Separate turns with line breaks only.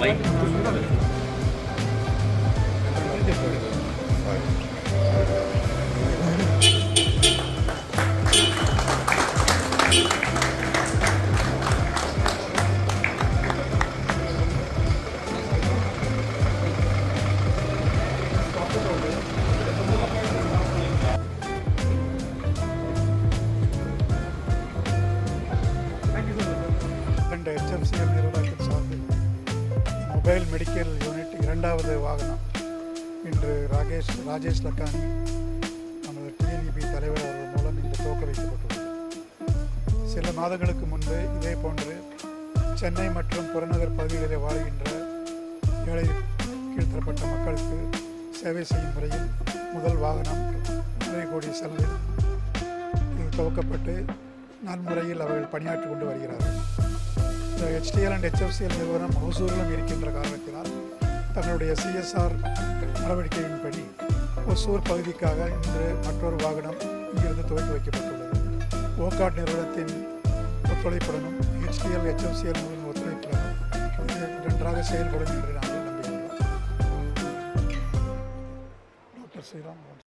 Bike
HCFL நிறுவனத்தின் சார்பில் mobile medical unit இரண்டாவது வாகனம் இன்று ராஜேஷ் லக்கானி நமது டிஎன்இபி தலைவர் அவர்கள் மூலம் இன்று துவக்க வைக்கப்பட்டுள்ளது. சில மாதங்களுக்கு முன்பு இதே போன்று சென்னை மற்றும் புறநகர் பகுதிகளில் வாழ்கின்ற ஏழை கீழ்த்தரப்பட்ட மக்களுக்கு சேவை செய்யும் முறையில் முதல் வாகனம் 1.5 கோடி செலவில் இது துவக்கப்பட்டு நன்முறையில் அவர்கள் பணியாற்றி கொண்டு வருகிறார்கள். HTL and HFCL நிறுவனம் ஒசூரிலும் இருக்கின்ற காரணத்தினால் தங்களுடைய CSR நடவடிக்கையின்படி ஒசூர் பகுதிக்காக இன்று மற்றொரு வாகனம் இங்கிருந்து துவக்கி வைக்கப்பட்டுள்ளது. ஓகாட் நிறுவனத்தின் ஒத்துழைப்புடனும் HTL HFCL நிறுவன ஒத்துழைப்புடனும் இது நன்றாக செயல்படும் என்று நாங்கள் நம்புகிறோம். டாக்டர் ஸ்ரீராம்.